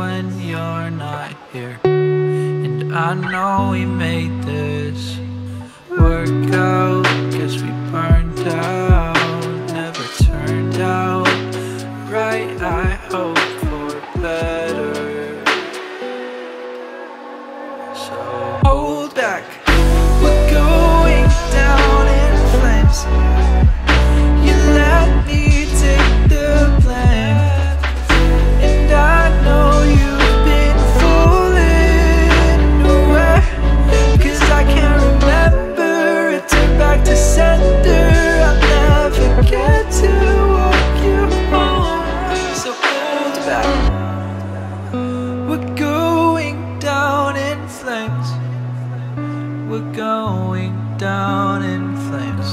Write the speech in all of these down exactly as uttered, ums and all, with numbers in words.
when you're not here. And I know we made this work out. Guess we burned out, never turned out right. I hope for better, so hold back. We're going down in flames. You let me take the blame, and I know you've been fooling away, 'cause I can't remember it. Turn back to sender. I'll never get to walk you home, so hold back. We're going down in flames. We're going down in flames.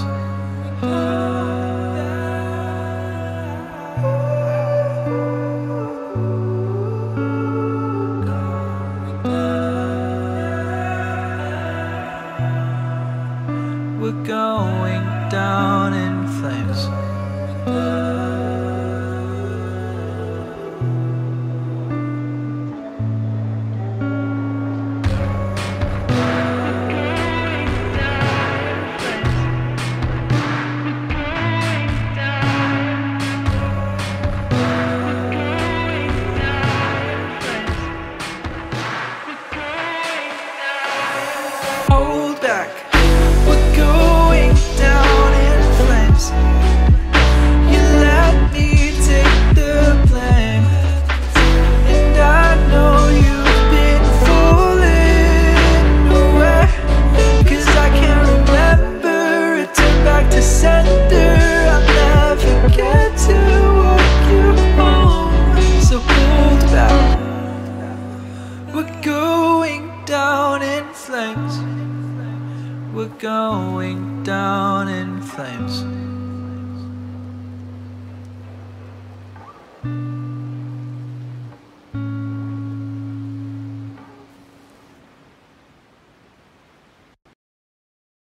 We're going down in flames. Hold back. We're going down in flames. You let me take the blame, and I know you've been fooling away, 'cause I can't remember it. Turn back to sender. I'll never get to walk you home, so hold back. We're going down in flames. We're going down in flames.